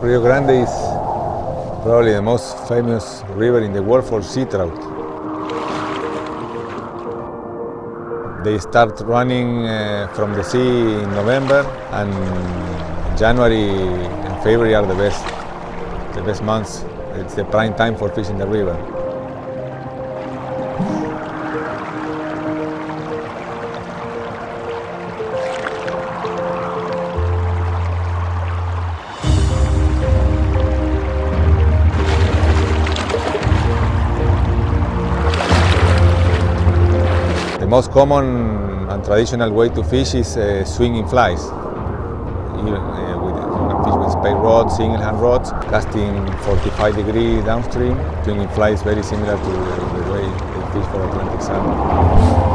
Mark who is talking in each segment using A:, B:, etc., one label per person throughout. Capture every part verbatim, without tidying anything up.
A: Rio Grande is probably the most famous river in the world for sea trout. They start running uh, from the sea in November, and January and February are the best, the best months. It's the prime time for fishing the river. The most common and traditional way to fish is uh, swinging flies. You, uh, with, you can fish with spike rods, single hand rods, casting forty-five degree downstream. Swinging flies very similar to the, the way they fish for Atlantic salmon.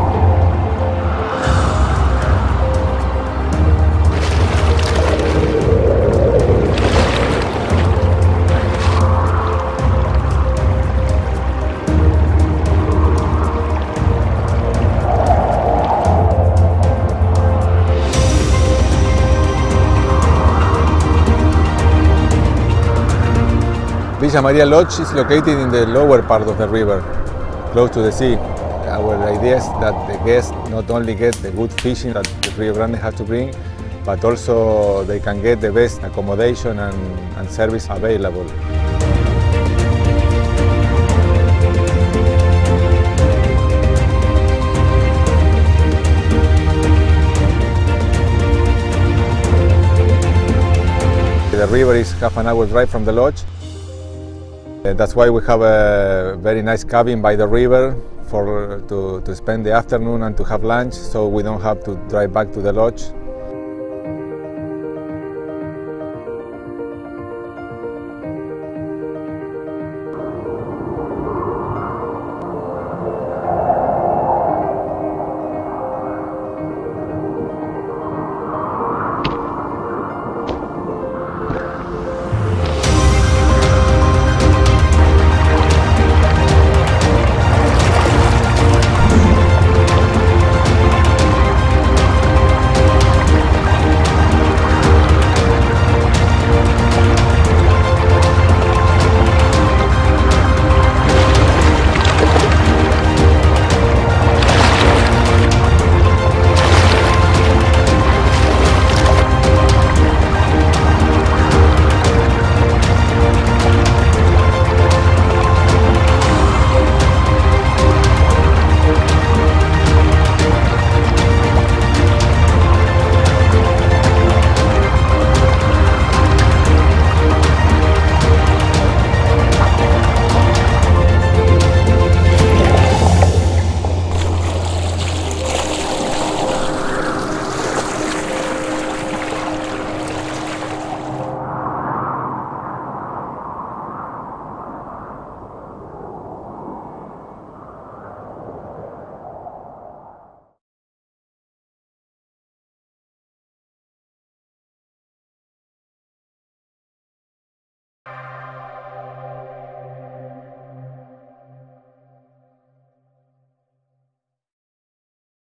A: Villa Maria Lodge is located in the lower part of the river, close to the sea. Our idea is that the guests not only get the good fishing that the Rio Grande has to bring, but also they can get the best accommodation and, and service available. The river is half an hour drive from the lodge. That's why we have a very nice cabin by the river for, to, to spend the afternoon and to have lunch, so we don't have to drive back to the lodge.